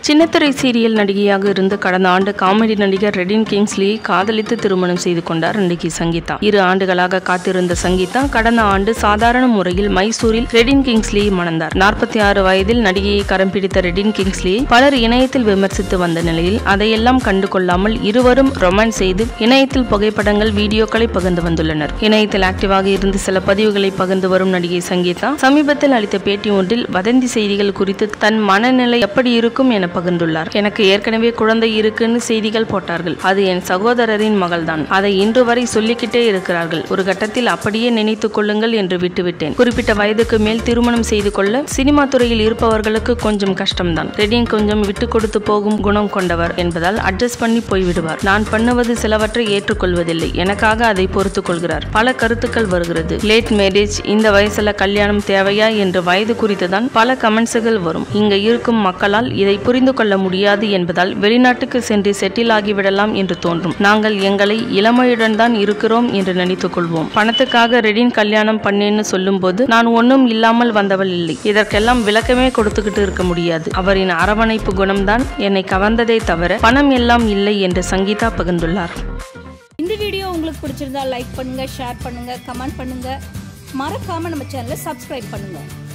சின்னத்திரை சீரியல் நடிகையாக இருந்து கடந்த ஆண்டு காமெடி நடிகர் ரெடின் கிங்ஸ்லியை காதலித்து திருமணம் செய்து கொண்டார் நடிகை சங்கீதா. 2 ஆண்டுகளாக காத்திருந்த சங்கீதா கடந்த ஆண்டு சாதாரண முறையில் மைசூரில் ரெடின் கிங்ஸ்லியை மணந்தார். 46 வயதில் நடிகையை கரம் பிடித்த ரெடின் கிங்ஸ்லியை பலர் இணையத்தில் விமர்சித்து வந்த நிலையில் அதையெல்லாம் கண்டு கொள்ளாமல் இருவரும் ரொமான்ஸ் செய்து இணையத்தில் புகைப்படங்கள், வீடியோக்களை பகிர்ந்து வந்துள்ளனர். இணையத்தில் ஆக்டிவாக இருந்து சில பதிவுகளை பகிர்ந்து வரும் நடிகை சங்கீதா சமீபத்தில் அளித்த பேட்டி ஒன்றில் வதந்தி செய்திகள் குறித்து தன் மனநிலை எப்படி இருக்கும் என பகிர்ந்துள்ளார். எனக்கு ஏற்கனவே குழந்தை இருக்குன்னு செய்திகள் போட்டார்கள். அது என் சகோதரரின் மகள்தான். அதை இன்று வரை சொல்லிக்கிட்டே இருக்கிறார்கள். ஒரு கட்டத்தில் அப்படியே நினைத்துக் கொள்ளுங்கள் என்று விட்டுவிட்டேன். குறிப்பிட்ட வயதுக்கு மேல் திருமணம் செய்து கொள்ள சினிமா துறையில் இருப்பவர்களுக்கு கொஞ்சம் கஷ்டம்தான். ரெடின் கொஞ்சம் விட்டு கொடுத்து போகும் குணம் கொண்டவர் என்பதால் அட்ஜஸ்ட் பண்ணி போய்விடுவார். நான் பண்ணுவது சிலவற்றை ஏற்றுக்கொள்வதில்லை. எனக்காக அதை பொறுத்துக் கொள்கிறார். பல கருத்துக்கள் வருகிறது. லேட் மேரேஜ், இந்த வயசுல கல்யாணம் தேவையா என்று வயது குறித்துதான் பல கமெண்ட்ஸ்கள் வரும். இங்க இருக்கும் மக்களால் இதை புரிந்து கொள்ள முடியாது என்பதால் வெளிநாட்டுக்கு சென்று செட்டில் ஆகிவிடலாம் என்று தோன்றும். நாங்கள் எங்களை இளமையுடன் தான் இருக்கிறோம் என்று நினைத்துக் கொள்வோம். பணத்துக்காக ரெடின் கல்யாணம் பண்ணேன்னு சொல்லும் போது நான் ஒன்னும் இல்லாமல் வந்தவள் இல்லை. இதற்கெல்லாம் விளக்கமே கொடுத்துக்கிட்டு இருக்க முடியாது. அவரின் அரவணைப்பு குணம்தான் என்னை கவர்ந்ததை தவிர பணம் எல்லாம் இல்லை என்று சங்கீதா பகிர்ந்துள்ளார். இந்த வீடியோ உங்களுக்கு பிடிச்சிருந்தா லைக் பண்ணுங்க, ஷேர் பண்ணுங்க, கமெண்ட் பண்ணுங்க. மறக்காம நம்ம சேனலை சப்ஸ்கிரைப் பண்ணுங்க.